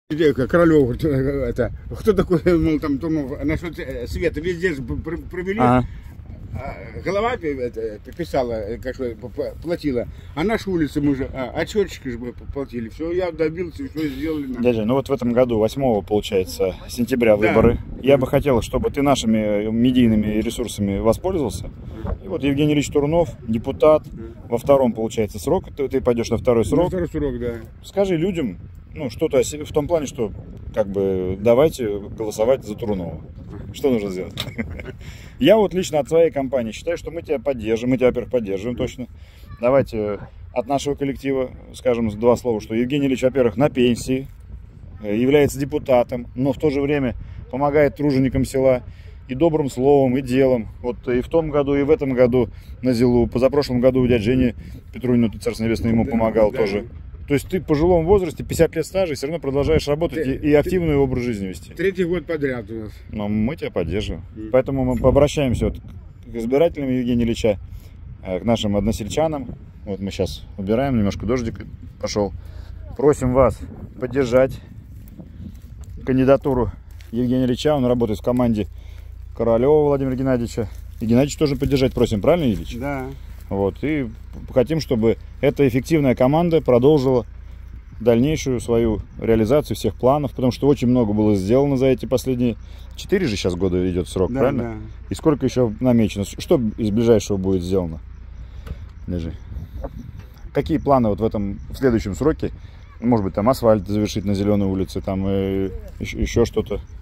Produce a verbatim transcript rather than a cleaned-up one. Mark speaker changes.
Speaker 1: Королев, это, кто такой, мол, там, Турнов, насчет света, везде же провели, ага. Голова это, писала, как что, платила, а наши улицы мы же, а, отчетчики же платили, все, я добился, все сделали.
Speaker 2: Дядя, ну вот в этом году, восьмого, получается, сентября выборы, да. Я бы хотел, чтобы ты нашими медийными ресурсами воспользовался. И вот Евгений Ильич Турнов, депутат, во втором, получается, срок, ты, ты пойдешь на второй срок.
Speaker 1: На второй срок, да.
Speaker 2: Скажи людям, ну, что-то в том плане, что, как бы, давайте голосовать за Турнова. Что нужно сделать? Я вот лично от своей компании считаю, что мы тебя поддержим. Мы тебя, во-первых, поддерживаем точно. Давайте от нашего коллектива скажем два слова, что Евгений Ильич, во-первых, на пенсии, является депутатом, но в то же время помогает труженикам села и добрым словом, и делом. Вот и в том году, и в этом году на Зилу. Позапрошлом году у дяди Жени Петрунину, ты, Царство Небесное, ему помогал, да, тоже. То есть ты в пожилом возрасте, пятьдесят лет стажа, и все равно продолжаешь работать ты, и активный ты, образ жизни вести.
Speaker 1: Третий год подряд у нас.
Speaker 2: Но мы тебя поддерживаем. Mm. Поэтому мы обращаемся вот к избирателям Евгения Ильича, к нашим односельчанам. Вот мы сейчас убираем, немножко дождик пошел. Просим вас поддержать кандидатуру Евгения Ильича. Он работает в команде Королева Владимира Геннадьевича. И Геннадьевич тоже поддержать просим, правильно, Ильич?
Speaker 1: Да.
Speaker 2: Вот, и хотим, чтобы эта эффективная команда продолжила дальнейшую свою реализацию всех планов, потому что очень много было сделано за эти последние четыре же сейчас года идет срок, да, правильно? Да. И сколько еще намечено? Что из ближайшего будет сделано? Держи. Какие планы вот в этом в следующем сроке? Может быть, там асфальт завершить на Зеленой улице, там и еще, еще что-то.